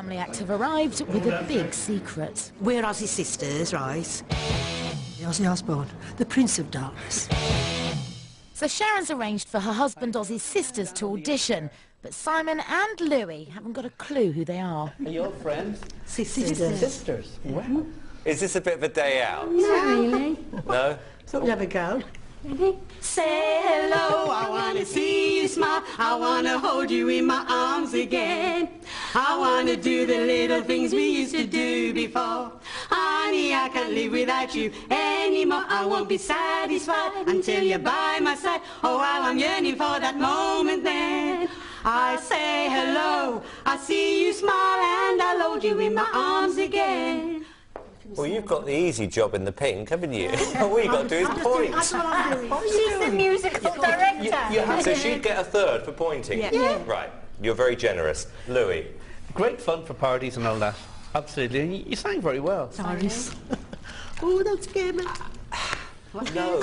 family act have arrived with a big secret. We're Ozzy sisters, right? Ozzy Osbourne, the Prince of Darkness. So Sharon's arranged for her husband Ozzy's sisters to audition, but Simon and Louis haven't got a clue who they are. Are you all friends? Sisters. Sisters? Wow. Is this a bit of a day out? Not really. No? Thought we'd have a go. Say hello, I wanna see you smile. I wanna hold you in my arms again. I wanna do the little things we used to do before. Honey, I can't live without you anymore. I won't be satisfied until you're by my side. Oh, how I'm yearning for that moment then. I say hello, I see you smile, and I'll hold you in my arms again. Well, you've got the easy job in the pink, haven't you? All you've got to do is point. That's what I'm doing. She's the musical director. So she'd get a third for pointing? Yeah. Right. You're very generous. Louis? Great fun for parties and all that. Absolutely. And you sang very well. Sorry. Oh, don't scare me. No.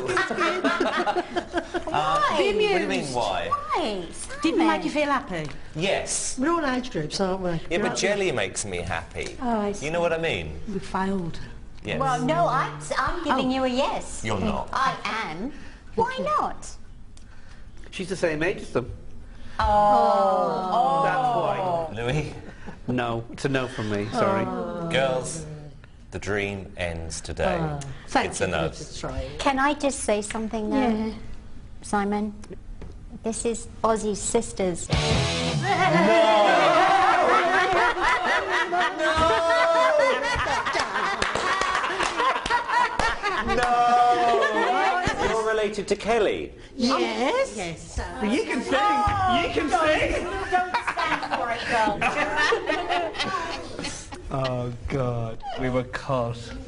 Why? What do you mean, why? Why? Didn't make you feel happy? Yes. We're all age groups, aren't we? Yeah, but jelly makes me happy. Oh, I see. You know what I mean? We failed. Yes. Well, no, I'm giving you a yes. You're not. I am. Why not? She's the same age as them. Oh. That's why. Louis? No, it's a no from me, sorry. Girls, the dream ends today. It's a no. Can I just say something though? Yeah. Simon, this is Ozzy's sisters. No! You're related to Kelly? Yes. Yes. You can sing! You can sing! Don't stand for it, girls. Oh, God. We were caught.